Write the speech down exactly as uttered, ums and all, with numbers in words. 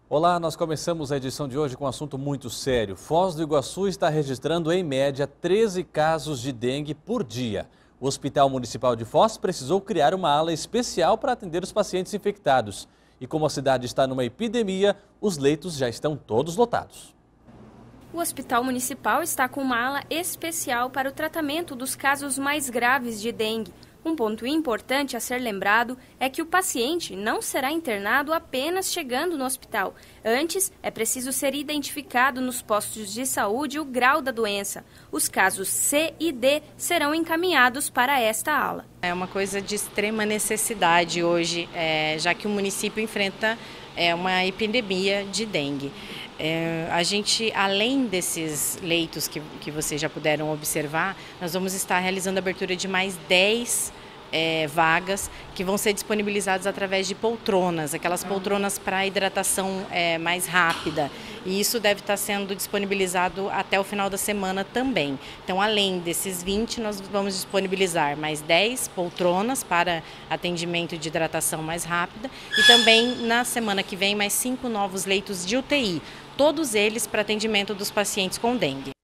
Olá, nós começamos a edição de hoje com um assunto muito sério. Foz do Iguaçu está registrando, em média, treze casos de dengue por dia. O Hospital Municipal de Foz precisou criar uma ala especial para atender os pacientes infectados. E como a cidade está numa epidemia, os leitos já estão todos lotados. O Hospital Municipal está com uma ala especial para o tratamento dos casos mais graves de dengue. Um ponto importante a ser lembrado é que o paciente não será internado apenas chegando no hospital. Antes, é preciso ser identificado nos postos de saúde o grau da doença. Os casos C e D serão encaminhados para esta ala. É uma coisa de extrema necessidade hoje, é, já que o município enfrenta é, uma epidemia de dengue. É, a gente, além desses leitos que, que vocês já puderam observar, nós vamos estar realizando a abertura de mais dez é, vagas que vão ser disponibilizadas através de poltronas, aquelas poltronas para hidratação é, mais rápida. E isso deve estar sendo disponibilizado até o final da semana também. Então, além desses vinte, nós vamos disponibilizar mais dez poltronas para atendimento de hidratação mais rápida e também, na semana que vem, mais cinco novos leitos de U T I. Todos eles para atendimento dos pacientes com dengue.